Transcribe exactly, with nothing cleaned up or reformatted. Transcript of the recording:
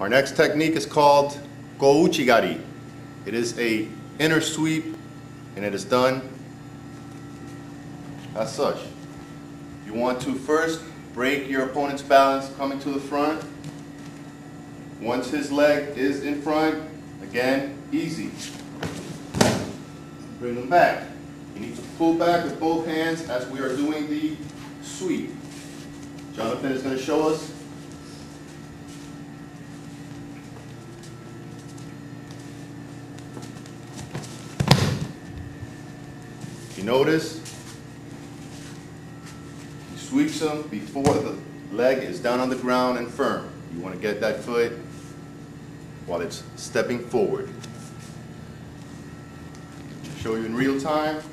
Our next technique is called Go Uchigari. It is a inner sweep and it is done as such. You want to first break your opponent's balance coming to the front. Once his leg is in front, again, easy. Bring them back. You need to pull back with both hands as we are doing the sweep. Jonathan is going to show us. If you notice, he sweeps them before the leg is down on the ground and firm. You want to get that foot while it's stepping forward. Show you in real time.